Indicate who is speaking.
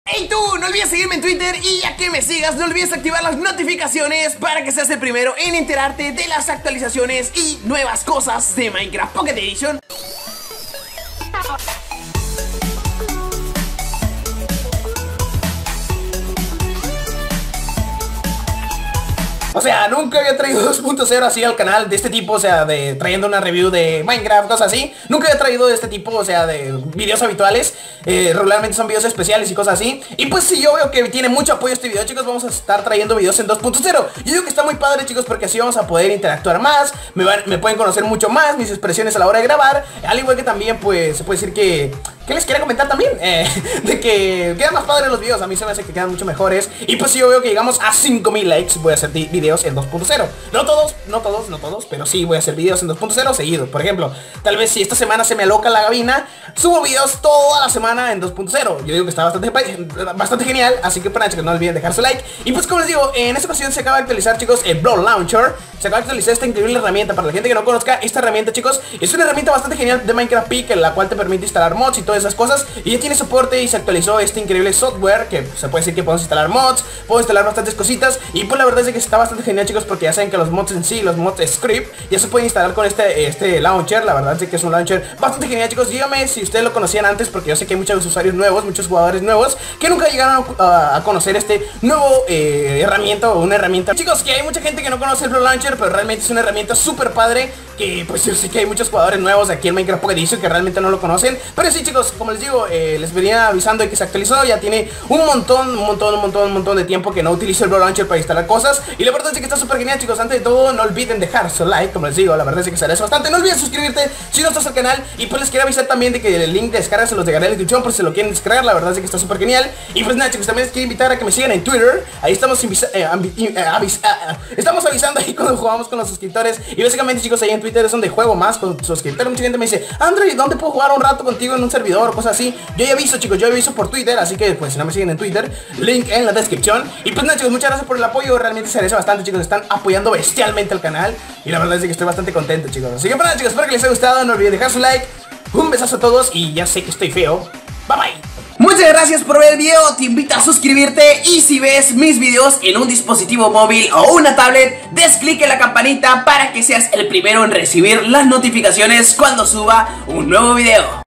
Speaker 1: Hey tú, no olvides seguirme en Twitter y ya que me sigas no olvides activar las notificaciones para que seas el primero en enterarte de las actualizaciones y nuevas cosas de Minecraft Pocket Edition. O sea, nunca había traído 2.0 así al canal de este tipo, o sea, de trayendo una review de Minecraft, cosas así. Nunca había traído de este tipo, o sea, de videos habituales. Regularmente son videos especiales y cosas así. Y pues si yo veo que tiene mucho apoyo este video, chicos, vamos a estar trayendo videos en 2.0. Yo digo que está muy padre, chicos, porque así vamos a poder interactuar más. Me pueden conocer mucho más, mis expresiones a la hora de grabar. Al igual que también, pues, se puede decir que... ¿Qué les quería comentar también? De que quedan más padres los videos. A mí se me hace que quedan mucho mejores. Y pues si yo veo que llegamos a 5000 likes, voy a hacer videos en 2.0. No todos, pero sí voy a hacer videos en 2.0 seguidos. Por ejemplo, tal vez si esta semana se me aloca la gabina, subo videos toda la semana en 2.0. Yo digo que está bastante genial. Así que para chicos, no olviden dejar su like. Y pues como les digo, en esta ocasión se acaba de actualizar, chicos, el Block Launcher. Se acaba de actualizar esta increíble herramienta. Para la gente que no conozca esta herramienta, chicos, es una herramienta bastante genial de Minecraft Peak, en la cual te permite instalar mods y todas esas cosas. Y ya tiene soporte y se actualizó este increíble software, que se puede decir que podemos instalar mods, podemos instalar bastantes cositas. Y pues la verdad es que está bastante genial, chicos, porque ya saben que los mods en sí, los mods script, ya se pueden instalar con este launcher. La verdad es que es un launcher bastante genial, chicos. Díganme si ustedes lo conocían antes, porque yo sé que hay muchos usuarios nuevos, muchos jugadores nuevos que nunca llegaron a conocer este nuevo herramienta o una herramienta. Chicos, que hay mucha gente que no conoce el Block Launcher, pero realmente es una herramienta súper padre, que pues yo sé que hay muchos jugadores nuevos aquí en Minecraft Pocket Edition que realmente no lo conocen. Pero sí, chicos, como les digo, les venía avisando de que se actualizó. Ya tiene un montón de tiempo que no utilizo el Block Launcher para instalar cosas. Y la verdad es que está súper genial, chicos. Antes de todo, no olviden dejar su like, como les digo, la verdad es que se agradece bastante. No olviden suscribirte si no estás al canal. Y pues les quiero avisar también de que el link de descarga se los dejaré en la descripción por si lo quieren descargar. La verdad es que está súper genial. Y pues nada, chicos, también les quiero invitar a que me sigan en Twitter. Ahí estamos estamos avisando ahí cuando jugamos con los suscriptores. Y básicamente, chicos, ahí en Twitter es donde juego más con suscriptores. Mucha gente me dice: Android, ¿dónde puedo jugar un rato contigo en un servidor o cosas así? Yo ya aviso, chicos, yo aviso por Twitter. Así que pues si no me siguen en Twitter, link en la descripción. Y pues nada, chicos, muchas gracias por el apoyo. Realmente se agradece bastante, chicos. Están apoyando bestialmente al canal. Y la verdad es que estoy bastante contento, chicos. Así que pues nada, chicos, espero que les haya gustado. No olviden dejar su like. Un besazo a todos. Y ya sé que estoy feo. Bye bye. Muchas gracias por ver el video, te invito a suscribirte y si ves mis videos en un dispositivo móvil o una tablet, des clic en la campanita para que seas el primero en recibir las notificaciones cuando suba un nuevo video.